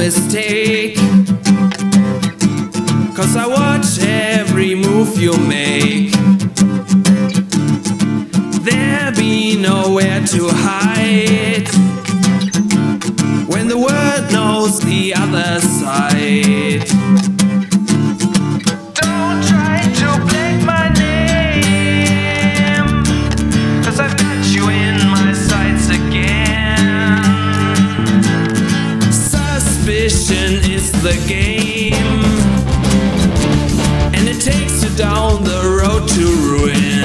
mistake, 'cause I watch every move you make. There be nowhere to hide when the world knows the other side. Don't try to black my name, 'cause I've got you in my sights again. Suspicion is the game, and it takes you down the road to ruin.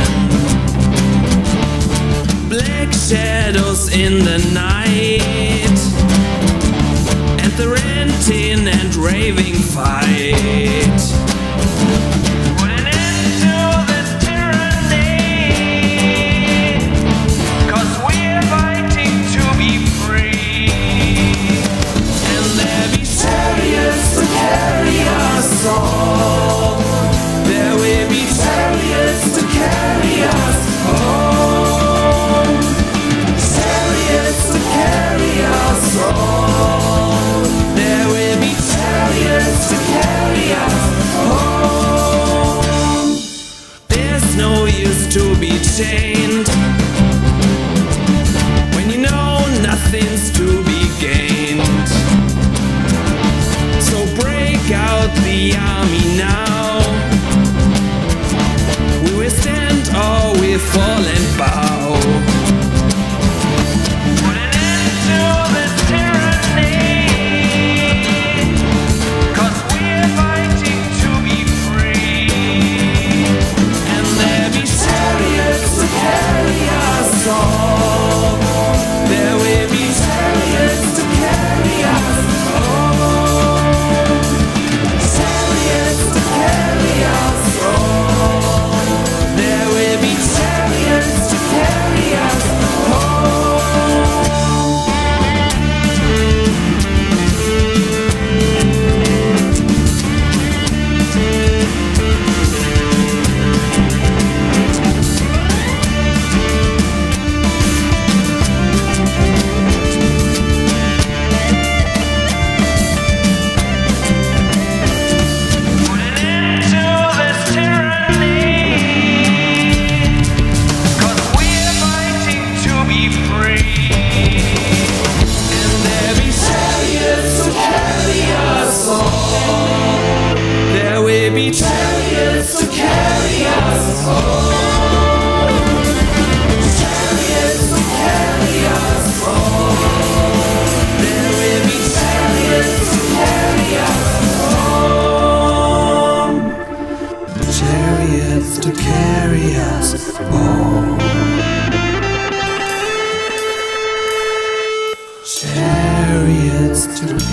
Black shadows in the night, and the ranting and raving fight. Put an end to this tyranny, 'cause we're fighting to be free. And there be chariots to carry us all. There will be chariots to carry us home. Chariots to carry us all. There will be chariots to carry us home. There's no use to be chained when you know nothing's to be gained. So break out the army now. We will stand or we fall and bow. Put an end to this tyranny, 'cause we're fighting to be free. And there be chariots to carry us all. There will be chariots to carry us home. Chariots to carry us all. There will be chariots to carry us home. Put an end to this tyranny, 'cause we're fighting to be free. And there be chariots to carry us all. There will be chariots to carry us home. Chariots to carry us all. There will be chariots to carry us home. Chariots to carry us home. Chariots to